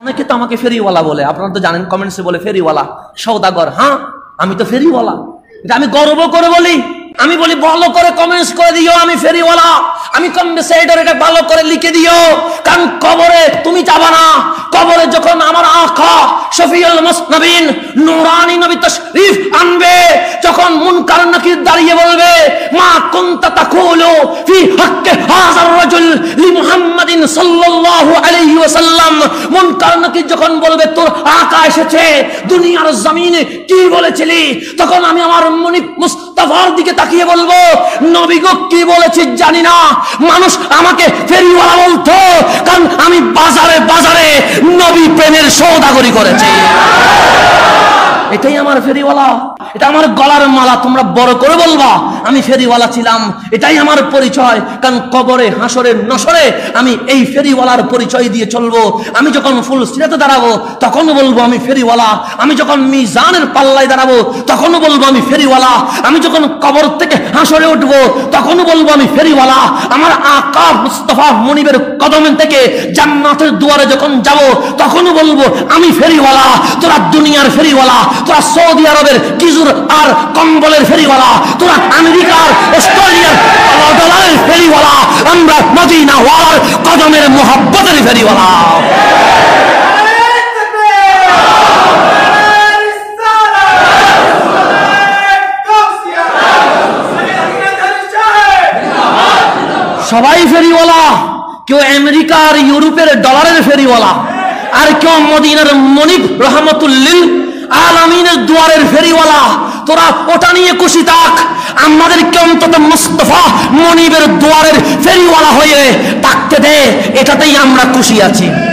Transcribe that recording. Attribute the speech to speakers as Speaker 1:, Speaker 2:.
Speaker 1: অনেকে তো আমাকে ফেরিওয়ালা বলে, আপনারা তো জানেন, কমেন্টসে বলে ফেরিওয়ালা, সওদাগর। হ্যাঁ, আমি তো ফেরিওয়ালা, এটা আমি গর্ব করে বলি। আমি বলি ভালো করে কমেন্টস করে দিও আমি ফেরিওয়ালা, আমি কম্বেসেডর, এটা ভালো করে লিখে দিও। কারণ কবরে তুমি যাবা না, কবরে যখন আমার আকা শফিউল মুসনবিন নূরানি নবী তাশরীফ আনবে, যখন মুনকার নাকির দাঁড়িয়ে বলবে মা কুনতা তাকুলু ফি হাক্কি হাযার রাজুল লি মুহাম্মাদিন সাল্লাল্লাহু আলাইহি ওয়াসাল্লাম, মুনকার নাকির যখন বলবে তোর আকা এসেছে দুনিয়ার জমিনে কি বলেছিলি, তখন আমি আমার মুনিব মুস্তাফার দিকে তাকিয়ে বলবো নবী গো কি বলেছি জানি না, মানুষ আমাকে ফেরিওয়ালা বলতো কারণ আমি বাজারে বাজারে নবী প্রেমের সওদাগরি করেছি। এটাই আমার ফেরিওয়ালা, এটা আমার গলার মালা, তোমরা বড় করে বলবা আমি ফেরিওয়ালা ছিলাম, এটাই আমার পরিচয়। কারণ কবরে হাসরে নসরে আমি এই ফেরিওয়ালার পরিচয় দিয়ে চলবো। আমি যখন ফুল সিরাতে দাঁড়াবো তখনও বলবো আমি ফেরিওয়ালা, আমি যখন মিজানের পাল্লায় দাঁড়াবো তখনও বলবো আমি ফেরিওয়ালা, আমি যখন কবর থেকে হাসরে উঠবো তখনও বলবো আমি ফেরিওয়ালা। আমার আকা মুস্তাফা মুনিবের কদম থেকে জান্নাতের দুয়ারে যখন যাব তখনও বলবো আমি ফেরিওয়ালা। তোরা দুনিয়ার ফেরিওয়ালা, তোরা সৌদি আরবের কিজুর আর কম্বলের ফেরিওয়ালা, তোরা আমেরিকার অস্ট্রেলিয়ার ডলারের ফেরিওয়ালা, আমরা মদিনা ওয়ালার কদমের মোহাব্বতের ফেরিওয়ালা। সবাই ফেরিওয়ালা, কেউ আমেরিকার ইউরোপের ডলারের ফেরিওয়ালা, আর কেউ মদিনার মনিব রহমতুল্লিল আলামিনের দুয়ারের ফেরিওয়ালা। তোরা ওটা নিয়ে খুশি থাক, আমাদেরকে অন্তত মুস্তাফা মনিবের দুয়ারের ফেরিওয়ালা হয়ে থাকতে দে, এটাতেই আমরা খুশি আছি।